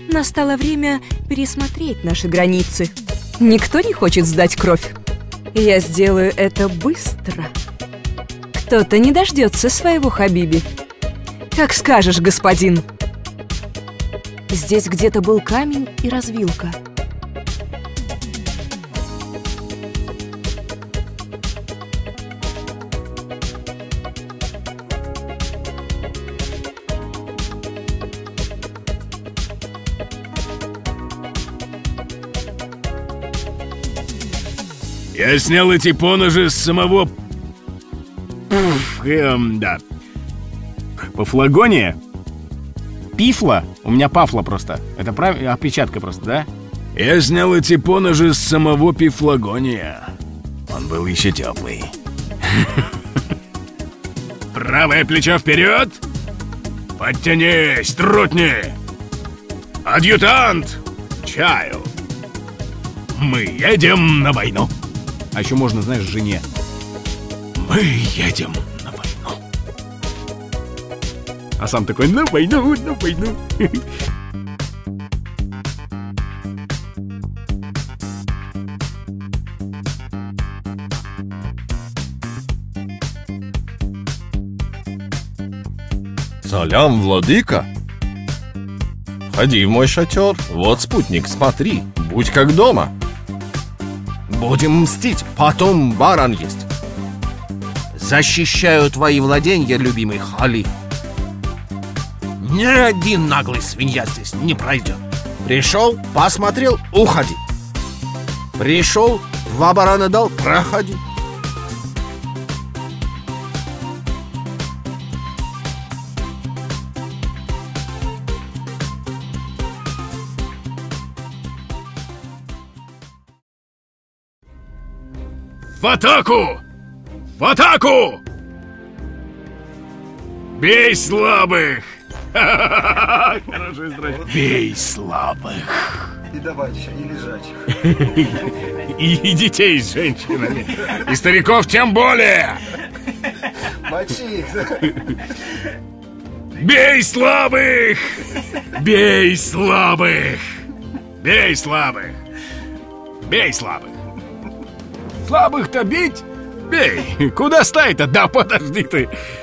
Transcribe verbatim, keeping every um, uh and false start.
Настало время пересмотреть наши границы. Никто не хочет сдать кровь. Я сделаю это быстро. Кто-то не дождется своего Хабиби. Как скажешь, господин. Здесь где-то был камень и развилка. Я снял эти поножи с самого... Пф, эм, да. Пафлагония? Пифла? У меня пафла просто. Это правильно? Опечатка просто, да? Я снял эти поножи с самого Пифлагония. Он был еще теплый. Правое плечо вперед! Подтянись, трутни! Адъютант! Чаю! Мы едем на войну! А еще можно, знаешь, жене. Мы едем на войну. А сам такой: на войну, на войну. Салям, владыка. Входи в мой шатер. Вот спутник, смотри, будь как дома. Будем мстить, потом баран есть. Защищаю твои владения, любимый халиф. Ни один наглый свинья здесь не пройдет. Пришел, посмотрел, уходи. Пришел, два барана дал, проходи. В атаку! В атаку! Бей слабых! Хорошая строчка. Бей слабых! И давай еще, и лежачих. И детей с женщинами. И стариков тем более! Мочи их! Бей слабых! Бей слабых! Бей слабых! Бей слабых! Слабых-то бить? Бей! Куда стай-то? Да подожди ты!